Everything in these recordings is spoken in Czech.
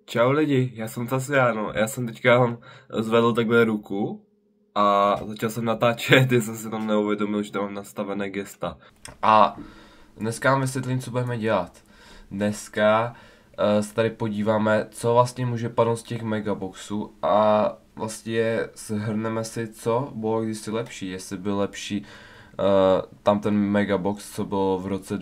Čau lidi, já jsem Tasiano. Já jsem teďka zvedl takhle ruku a začal jsem natáčet, já jsem si tam neuvědomil, že tam mám nastavené gesta. A dneska vám vysvětlím, co budeme dělat. Dneska se tady podíváme, co vlastně může padnout z těch megaboxů a vlastně shrneme si, co bylo kdysi lepší. Jestli byl lepší tam ten megabox, co bylo v roce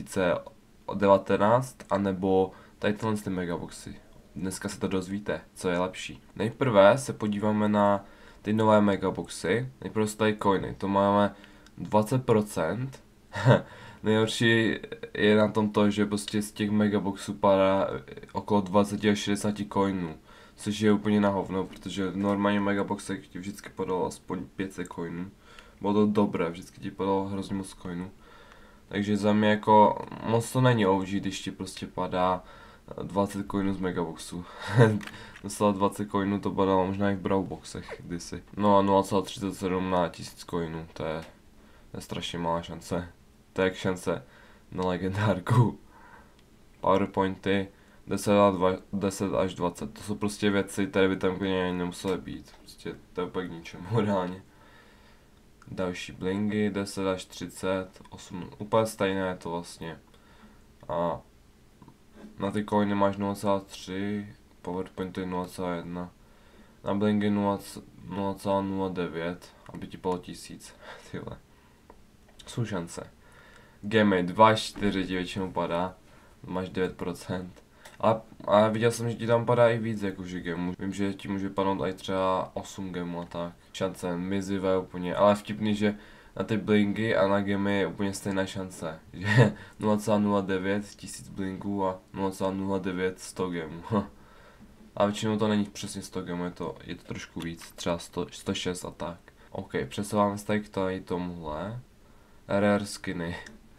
2019, anebo tady tyhle ty megaboxy. Dneska se to dozvíte, co je lepší. Nejprve se podíváme na ty nové megaboxy. Nejprve jsou tady coiny, to máme 20%. Nejhorší je na tom to, že prostě z těch megaboxů padá okolo 20 až 60 coinů. Což je úplně na hovno, protože v normálně megaboxech ti vždycky padalo aspoň 500 coinů. Bylo to dobré, vždycky ti padalo hrozně moc coinů. Takže za mě jako moc to není OG, když ti prostě padá 20 coinů z megaboxu. Dostala 20 coinů, to padalo možná i v brawlboxech kdysi. No a 0,37 na 1000 coinů, to je strašně malá šance. To je jak šance na legendárku. Powerpointy 10 až 20, to jsou prostě věci, které by tam klidně nemusely být. Prostě to je úplně k ničemu reálně. Další blingy 10 až 30, 8, úplně stejné je to vlastně. A na ty coiny máš 0,3, powerpointy 0,1, na blingy 0,09, aby ti bylo 1000, tyhle. Jsou šance. Gemy 2 až 4 ti většinou padá, máš 9%. Ale viděl jsem, že ti tam padá i víc jakože gemů. Vím, že ti může padnout i třeba 8 gemů a tak. Šance mizivé úplně, ale vtipný, že na ty blingy a na gemy je úplně stejná šance. Že 0,09 1000 blinků a 0,09 100 gemů. A většinou to není přesně 100 gemů, je to trošku víc, třeba 106 a tak. OK, přesouváme se tady k tomuhle. Rare skiny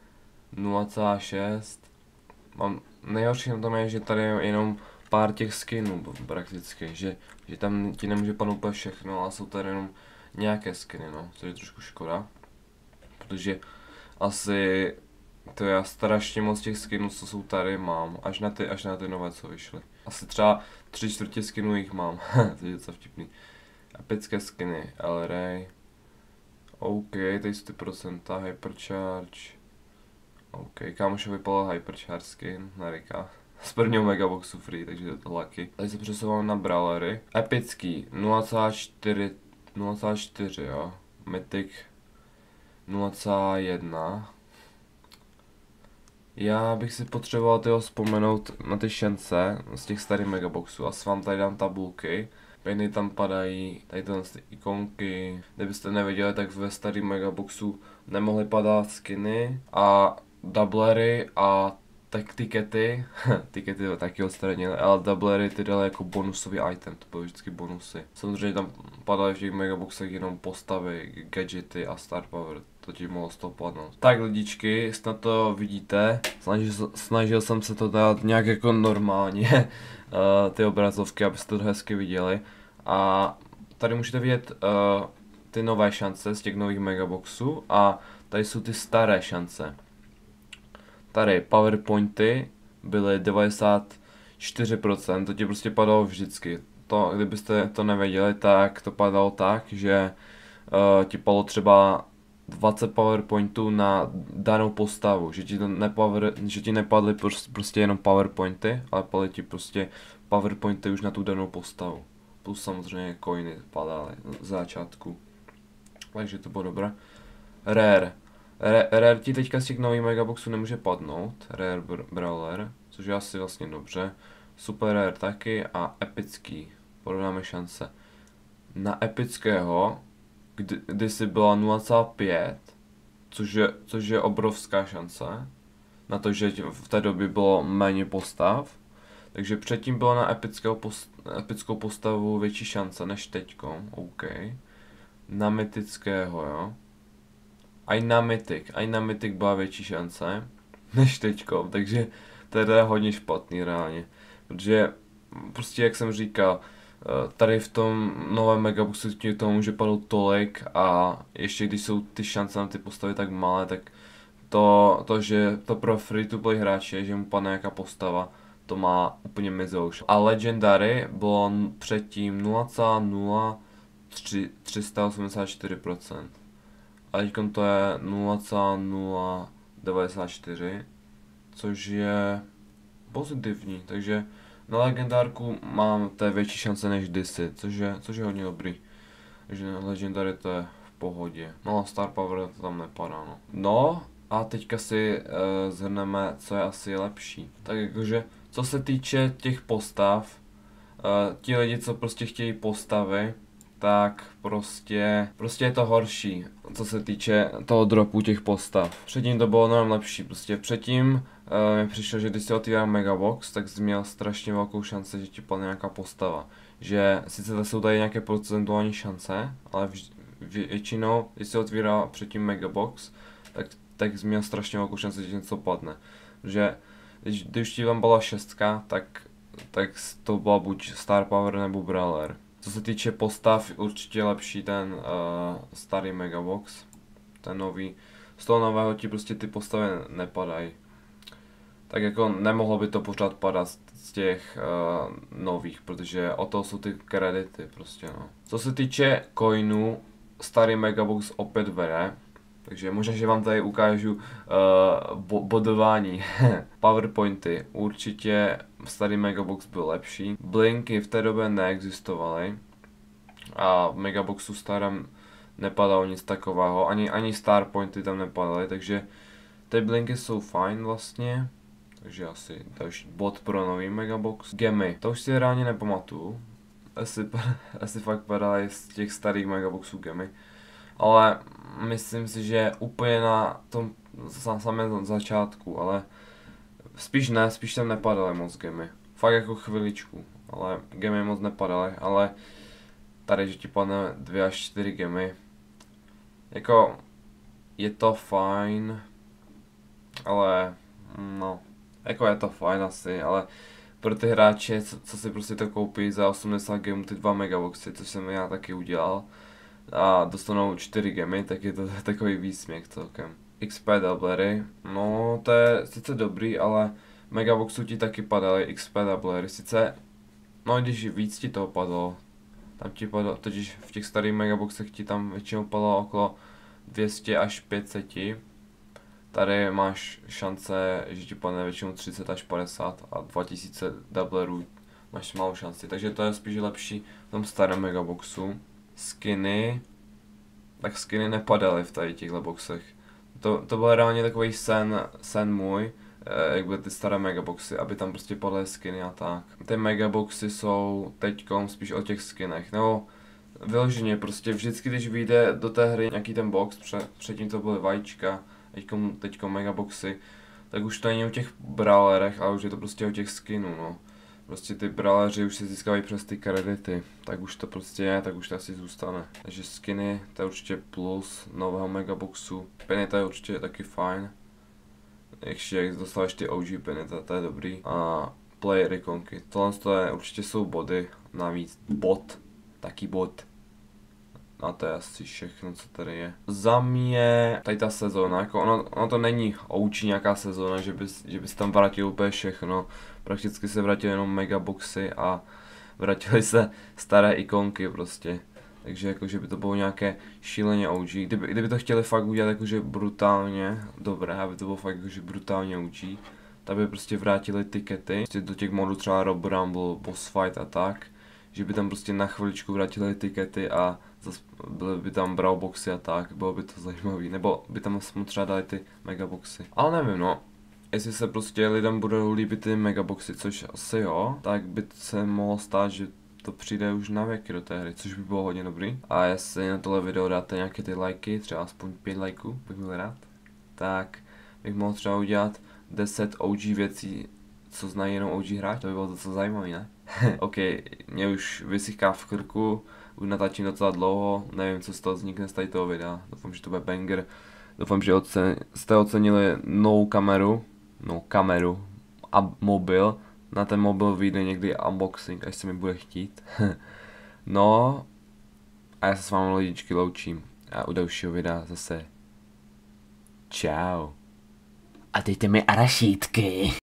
0,6. Nejhorší na tom je, že tady je jenom pár těch skinů prakticky, že tam ti nemůže padnout úplně všechno, ale jsou tady jenom nějaké skiny, no, což je trošku škoda. Protože asi to já strašně moc těch skinů, co jsou tady, mám, až na ty nové, co vyšly. Asi třeba 3/4 skinů jich mám, to je docela vtipný. Epické skiny, LRA. OK, tady jsou ty procenta, Hypercharge. OK, kámoše vypadal Hypercharge skin na Rika. Z prvního megaboxu free, takže je to lucky. Tady se přesouvám na brawlery. Epický 0,4 jo. Mythic 0,1. Já bych si potřeboval tyho vzpomenout na ty šance z těch starých megaboxů. Asi vám tady dám tabulky. Pěny tam padají, tady ty ikonky. Kdybyste nevěděli, tak ve starém megaboxu nemohly padat skiny a doublery a tak tikety, tikety taky odstranili, ale doublery ty dali jako bonusový item, to byly vždycky bonusy. Samozřejmě tam padaly v těch megaboxech jenom postavy, gadgety a star power, to ti mohlo z toho padnout. Tak lidičky, snad to vidíte, snažil jsem se to dát nějak jako normálně, ty obrazovky, abyste to hezky viděli. A tady můžete vidět ty nové šance z těch nových megaboxů a tady jsou ty staré šance. Tady powerpointy byly 94%, to ti prostě padalo vždycky. To, kdybyste to nevěděli, tak to padalo tak, že ti padlo třeba 20 powerpointů na danou postavu, že ti nepadly prostě jenom powerpointy, ale padly ti prostě powerpointy už na tu danou postavu. Plus samozřejmě coiny padaly z začátku. Takže to bylo dobré. Rare. Rare ti teďka z těch nových megaboxů nemůže padnout, Rare Brawler, což je asi vlastně dobře. Super Rare taky a epický, porovnáme šance. Na epického, kdysi byla 0,5, což je obrovská šance, na to, že v té době bylo méně postav. Takže předtím byla na epickou postavu větší šance než teďko, OK. Na mytického, jo. A na Mythic byla větší šance než teďko, takže to je teda hodně špatný reálně. Protože prostě jak jsem říkal, tady v tom novém megaboxu ti toho může padnout tolik a ještě když jsou ty šance na ty postavy tak malé, tak že to pro free to play hráče, že mu padne nějaká postava, to má úplně mizouš. A Legendary bylo předtím 0,0384%. A teď to je 0,094, což je pozitivní, takže na legendárku mám té větší šance než Disy, což je hodně dobrý. Takže na Legendary to je v pohodě. No a Star Power to tam nepadá, no. No a teďka si zhrneme, co je asi lepší. Tak jakože, co se týče těch postav, ti lidi, co prostě chtějí postavy, tak prostě je to horší, co se týče toho dropu těch postav. Předtím to bylo mnohem lepší, prostě předtím mi přišlo, že když si otvírám Megabox, tak jsi měl strašně velkou šanci, že ti padne nějaká postava. Že sice to jsou tady nějaké procentuální šance, ale většinou, když si otvíral předtím Megabox, tak jsi měl strašně velkou šanci, že něco padne. Že když ti tam byla 6, tak to byla buď Star Power nebo Brawler. Co se týče postav, určitě lepší ten starý Megabox, ten nový. Z toho nového ti prostě ty postavy nepadají. Tak jako nemohlo by to pořád padat z těch nových, protože o to jsou ty kredity prostě, no. Co se týče coinů, starý Megabox opět vede. Takže možná, že vám tady ukážu bodování. PowerPointy. Určitě starý Megabox byl lepší. Blinky v té době neexistovaly. A v Megaboxu starém nepadalo nic takového. Ani Starpointy tam nepadaly, takže ty blinky jsou fajn vlastně. Takže asi další bod pro nový Megabox. Gemy. To už si reálně nepamatuju. Asi fakt padaly z těch starých Megaboxů gemy. Ale myslím si, že úplně na tom samém začátku, ale spíš tam nepadaly moc gemy. Fakt jako chviličku, ale gemy moc nepadaly, ale tady, že ti padne 2 až 4 gemy. Jako, je to fajn, ale no, jako je to fajn asi, ale pro ty hráče, co si prostě to koupí za 80 gemů ty 2 Megaboxy, což jsem já taky udělal, a dostanou 4 gemy, tak je to takový výsměch celkem. XP doublery, no to je sice dobrý, ale Megaboxu ti taky padaly XP doublery, sice, no když víc ti toho padlo, tam ti padlo, totiž v těch starých Megaboxech ti tam většinou padlo okolo 200 až 500, tady máš šance, že ti padne většinou 30 až 50 a 2000 doublerů máš malou šanci, takže to je spíš lepší v tom starém Megaboxu. Skiny, tak skiny nepadaly v tady těchto boxech. To byl reálně takový sen můj, jak byly ty staré Megaboxy, aby tam prostě padaly skiny a tak. Ty Megaboxy jsou teďkom spíš o těch skinech, nebo vyloženě prostě vždycky, když vyjde do té hry nějaký ten box, předtím to byly vajíčka, teďkom Megaboxy, tak už to není o těch brawlerech, ale už je to prostě o těch skinů, no. Prostě ty brawleři už si získávají přes ty kredity, tak už to prostě je, tak už to asi zůstane. Takže skiny, to je určitě plus nového Megaboxu. Piny, to je určitě taky fajn. Ještě jak dostáváš ty OG piny, to je dobrý. A player ikonky, tohle určitě jsou body, navíc taky bod. A to je asi všechno, co tady je. Za mě tady ta sezóna, jako ono to není OG nějaká sezóna, že bys tam vrátil úplně všechno. Prakticky se vrátily jenom Megaboxy a vrátily se staré ikonky prostě. Takže jakože by to bylo nějaké šíleně OG. Kdyby to chtěli fakt udělat jakože brutálně dobré, aby to bylo fakt jakože brutálně OG, tak by prostě vrátili tikety, prostě do těch modů třeba Rob Rumble, Boss Fight a tak. Že by tam prostě na chviličku vrátili tikety a zase byly by tam brawlboxy a tak, bylo by to zajímavý, nebo by tam třeba dali ty Megaboxy. Ale nevím, no, jestli se prostě lidem budou líbit ty Megaboxy, což asi jo, tak by se mohlo stát, že to přijde už na věky do té hry, což by bylo hodně dobrý. A jestli na tohle video dáte nějaké ty lajky, třeba aspoň 5 lajků, bych byl rád, tak bych mohl třeba udělat 10 OG věcí, co znají jenom OG hráč, to by bylo docela zajímavý, ne? OK, mě už vysychá v krku, už natáčím docela dlouho, nevím, co z toho vznikne z tady toho videa, doufám, že to bude banger, doufám, že jste ocenili novou kameru a mobil, na ten mobil vyjde někdy unboxing, až se mi bude chtít. No, a já se s vámi lidičky loučím a u dalšího videa zase čau. A dejte mi arašítky.